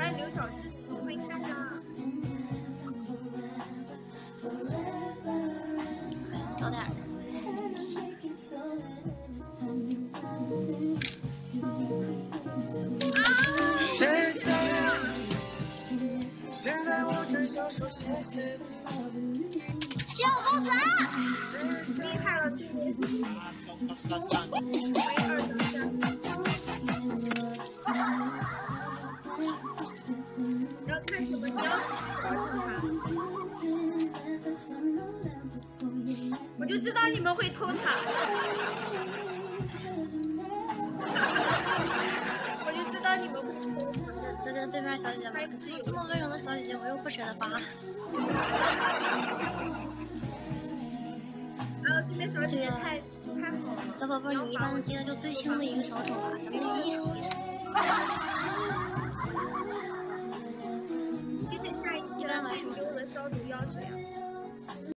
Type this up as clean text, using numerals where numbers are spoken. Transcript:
哎，刘小志，你没看啊？ 早点。 谢谢。现在我只想说谢谢。 小公子， 厉害了，弟弟！没二等奖。你要看什么？你要玩什么？我就知道你们会偷塔。我就知道你们会偷塔。 这跟对面小姐姐吧，这么温柔的小姐姐，我又不舍得扒。 然后对面小姐姐太好了。 小宝贝，你一般接的就最轻的一个小种吧，咱们意思意思。 这是下一期的最牛的消毒要求呀。